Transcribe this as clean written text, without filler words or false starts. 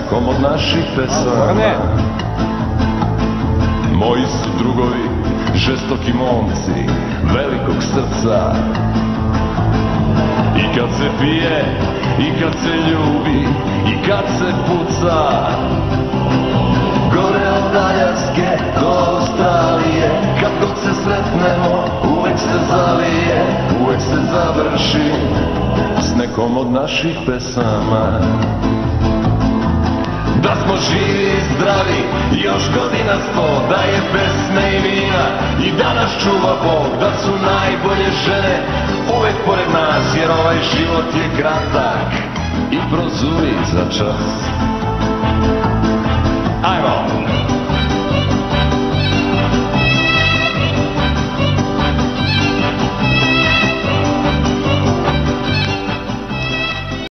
nekom od naših pesama. Moji su drugovi, žestoki momci, velikog srca. I kad se pije, i kad se ljubi, i kad se puca. Gore od Aljaske do Australije, kad god se sretnemo, uvek se zalije, uvek se završi s nekom od naših pesama. Da smo živi i zdravi, još godina 100, da je pesme i vina i da nas čuva Bog, da su najbolje žene uvek pored nas, jer ovaj život je kratak i prozuri za čas.